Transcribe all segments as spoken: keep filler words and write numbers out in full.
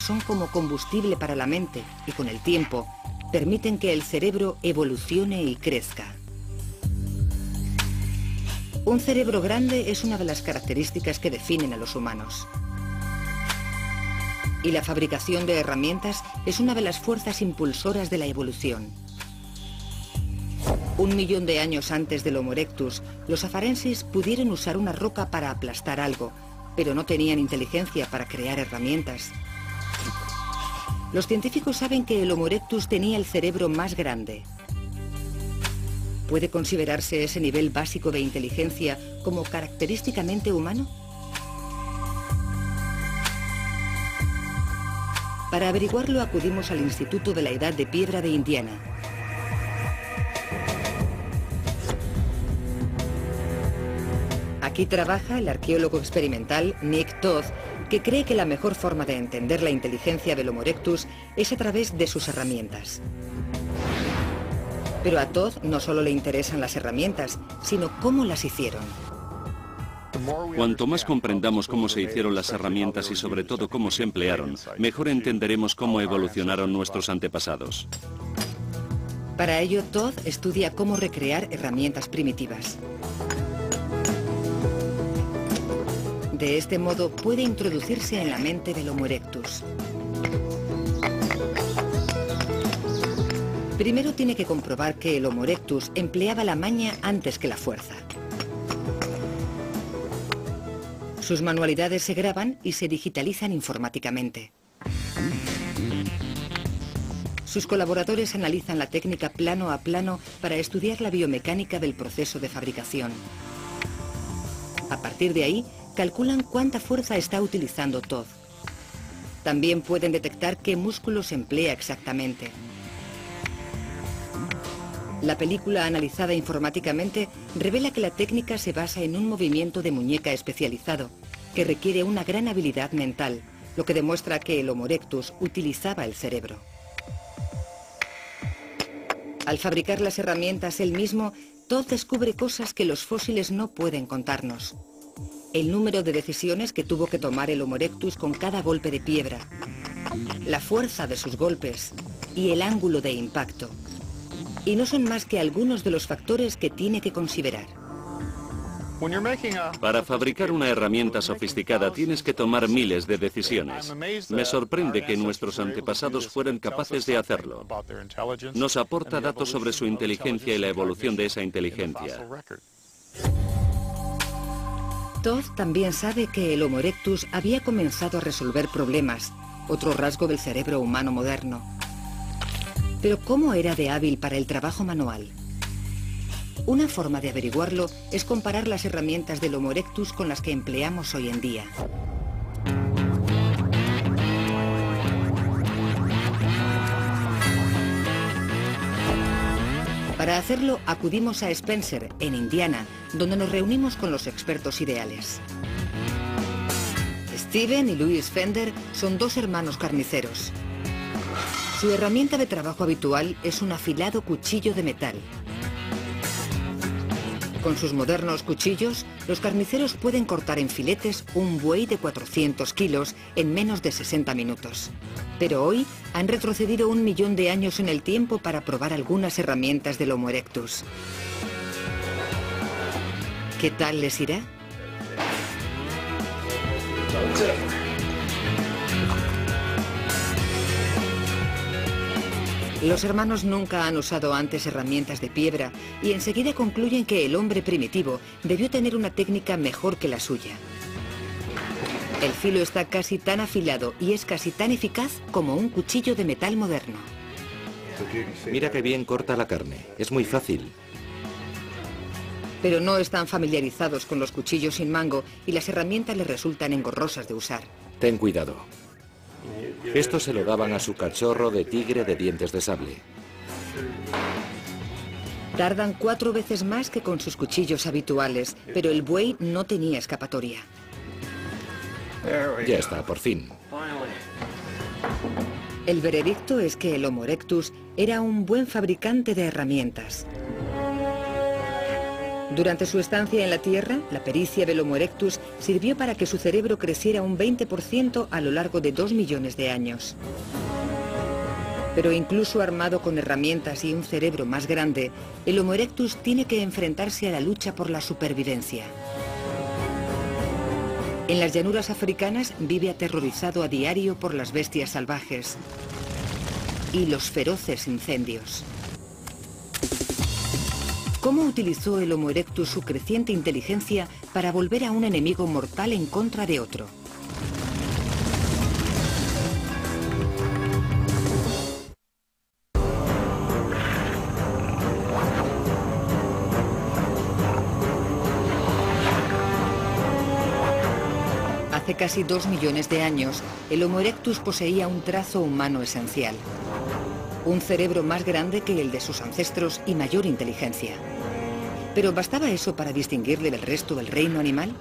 son como combustible para la mente y con el tiempo permiten que el cerebro evolucione y crezca. Un cerebro grande es una de las características que definen a los humanos. Y la fabricación de herramientas es una de las fuerzas impulsoras de la evolución. Un millón de años antes del Homo erectus, los afarenses pudieron usar una roca para aplastar algo, pero no tenían inteligencia para crear herramientas. Los científicos saben que el Homo erectus tenía el cerebro más grande. ¿Puede considerarse ese nivel básico de inteligencia como característicamente humano? Para averiguarlo acudimos al Instituto de la Edad de Piedra de Indiana. Aquí trabaja el arqueólogo experimental Nick Todd, que cree que la mejor forma de entender la inteligencia del Homo erectus es a través de sus herramientas. Pero a Todd no solo le interesan las herramientas, sino cómo las hicieron. Cuanto más comprendamos cómo se hicieron las herramientas y sobre todo cómo se emplearon, mejor entenderemos cómo evolucionaron nuestros antepasados. Para ello, Todd estudia cómo recrear herramientas primitivas. De este modo puede introducirse en la mente del Homo erectus. Primero tiene que comprobar que el Homo erectus empleaba la maña antes que la fuerza. Sus manualidades se graban y se digitalizan informáticamente. Sus colaboradores analizan la técnica plano a plano para estudiar la biomecánica del proceso de fabricación. A partir de ahí, calculan cuánta fuerza está utilizando Todd. También pueden detectar qué músculos emplea exactamente. La película analizada informáticamente revela que la técnica se basa en un movimiento de muñeca especializado, que requiere una gran habilidad mental, lo que demuestra que el Homo erectus utilizaba el cerebro. Al fabricar las herramientas él mismo, Todd descubre cosas que los fósiles no pueden contarnos. El número de decisiones que tuvo que tomar el Homo erectus con cada golpe de piedra, la fuerza de sus golpes y el ángulo de impacto. Y no son más que algunos de los factores que tiene que considerar. Para fabricar una herramienta sofisticada tienes que tomar miles de decisiones. Me sorprende que nuestros antepasados fueran capaces de hacerlo. Nos aporta datos sobre su inteligencia y la evolución de esa inteligencia. Todd también sabe que el Homo erectus había comenzado a resolver problemas, otro rasgo del cerebro humano moderno. Pero ¿cómo era de hábil para el trabajo manual? Una forma de averiguarlo es comparar las herramientas del Homo erectus con las que empleamos hoy en día. Para hacerlo, acudimos a Spencer, en Indiana, donde nos reunimos con los expertos ideales. Steven y Louis Fender son dos hermanos carniceros. Su herramienta de trabajo habitual es un afilado cuchillo de metal. Con sus modernos cuchillos, los carniceros pueden cortar en filetes un buey de cuatrocientos kilos en menos de sesenta minutos. Pero hoy han retrocedido un millón de años en el tiempo para probar algunas herramientas del Homo erectus. ¿Qué tal les irá? Los hermanos nunca han usado antes herramientas de piedra y enseguida concluyen que el hombre primitivo debió tener una técnica mejor que la suya. El filo está casi tan afilado y es casi tan eficaz como un cuchillo de metal moderno. Mira qué bien corta la carne, es muy fácil. Pero no están familiarizados con los cuchillos sin mango y las herramientas les resultan engorrosas de usar. Ten cuidado. Esto se lo daban a su cachorro de tigre de dientes de sable. Tardan cuatro veces más que con sus cuchillos habituales, pero el buey no tenía escapatoria. Ya está, por fin. El veredicto es que el Homo erectus era un buen fabricante de herramientas. Durante su estancia en la Tierra, la pericia del Homo erectus sirvió para que su cerebro creciera un veinte por ciento a lo largo de dos millones de años. Pero incluso armado con herramientas y un cerebro más grande, el Homo erectus tiene que enfrentarse a la lucha por la supervivencia. En las llanuras africanas vive aterrorizado a diario por las bestias salvajes y los feroces incendios. ¿Cómo utilizó el Homo erectus su creciente inteligencia para volver a un enemigo mortal en contra de otro? Hace casi dos millones de años, el Homo erectus poseía un trazo humano esencial. Un cerebro más grande que el de sus ancestros y mayor inteligencia. ¿Pero bastaba eso para distinguirle del resto del reino animal?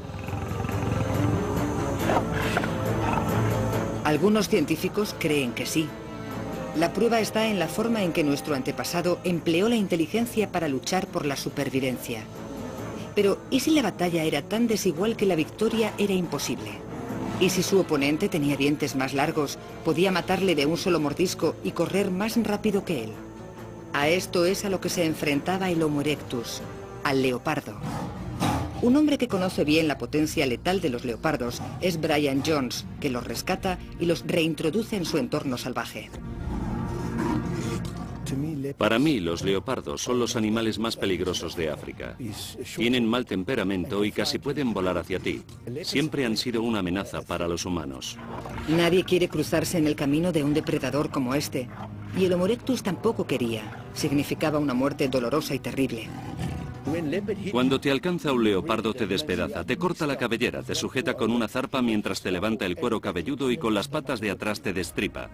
Algunos científicos creen que sí. La prueba está en la forma en que nuestro antepasado empleó la inteligencia para luchar por la supervivencia. Pero, ¿y si la batalla era tan desigual que la victoria era imposible? ¿Y si su oponente tenía dientes más largos, podía matarle de un solo mordisco y correr más rápido que él? A esto es a lo que se enfrentaba el Homo erectus, al leopardo. Un hombre que conoce bien la potencia letal de los leopardos es Brian Jones, que los rescata y los reintroduce en su entorno salvaje. Para mí, los leopardos son los animales más peligrosos de África. Tienen mal temperamento y casi pueden volar hacia ti. Siempre han sido una amenaza para los humanos. Nadie quiere cruzarse en el camino de un depredador como este. Y el Homo erectus tampoco quería. Significaba una muerte dolorosa y terrible. Cuando te alcanza un leopardo te despedaza, te corta la cabellera, te sujeta con una zarpa mientras te levanta el cuero cabelludo y con las patas de atrás te destripa.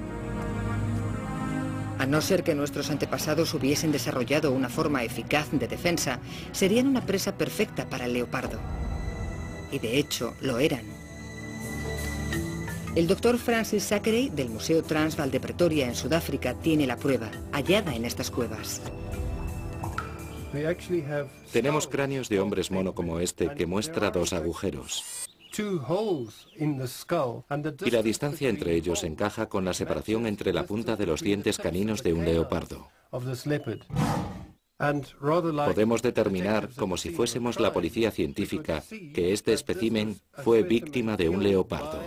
A no ser que nuestros antepasados hubiesen desarrollado una forma eficaz de defensa, serían una presa perfecta para el leopardo. Y de hecho, lo eran. El doctor Francis Zachary, del Museo Transvaal de Pretoria en Sudáfrica, tiene la prueba, hallada en estas cuevas. Tenemos cráneos de hombres mono como este que muestra dos agujeros. Y la distancia entre ellos encaja con la separación entre la punta de los dientes caninos de un leopardo. Podemos determinar, como si fuésemos la policía científica, que este espécimen fue víctima de un leopardo.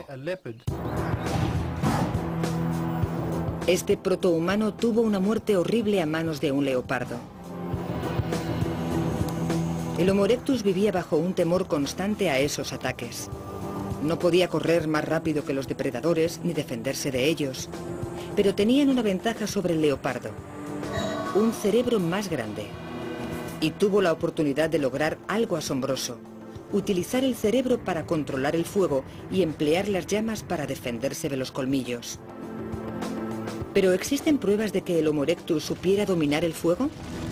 Este protohumano tuvo una muerte horrible a manos de un leopardo. El Homo erectus vivía bajo un temor constante a esos ataques. No podía correr más rápido que los depredadores ni defenderse de ellos. Pero tenían una ventaja sobre el leopardo: un cerebro más grande. Y tuvo la oportunidad de lograr algo asombroso: utilizar el cerebro para controlar el fuego y emplear las llamas para defenderse de los colmillos. ¿Pero existen pruebas de que el Homo erectus supiera dominar el fuego?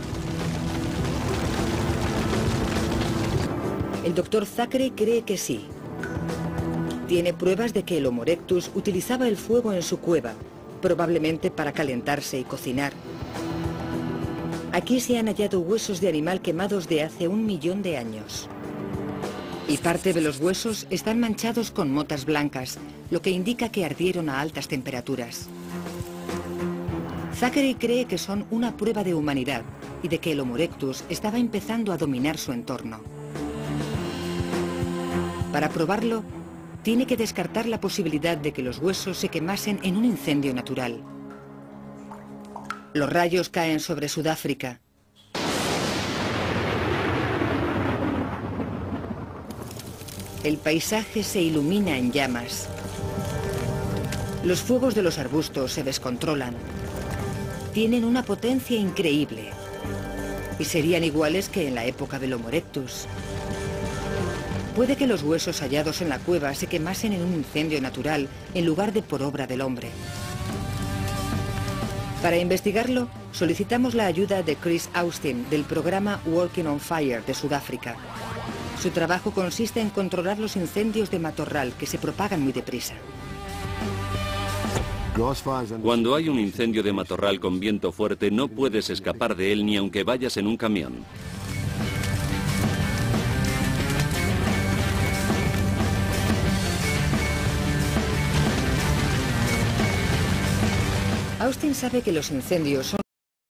El doctor Zachary cree que sí. Tiene pruebas de que el Homo erectus utilizaba el fuego en su cueva, probablemente para calentarse y cocinar. Aquí se han hallado huesos de animal quemados de hace un millón de años. Y parte de los huesos están manchados con motas blancas, lo que indica que ardieron a altas temperaturas. Zachary cree que son una prueba de humanidad y de que el Homo erectus estaba empezando a dominar su entorno. Para probarlo, tiene que descartar la posibilidad de que los huesos se quemasen en un incendio natural. Los rayos caen sobre Sudáfrica. El paisaje se ilumina en llamas. Los fuegos de los arbustos se descontrolan. Tienen una potencia increíble. Y serían iguales que en la época del Homo erectus. Puede que los huesos hallados en la cueva se quemasen en un incendio natural en lugar de por obra del hombre. Para investigarlo, solicitamos la ayuda de Chris Austin del programa Walking on Fire de Sudáfrica. Su trabajo consiste en controlar los incendios de matorral que se propagan muy deprisa. Cuando hay un incendio de matorral con viento fuerte, no puedes escapar de él ni aunque vayas en un camión. Austin sabe que los incendios son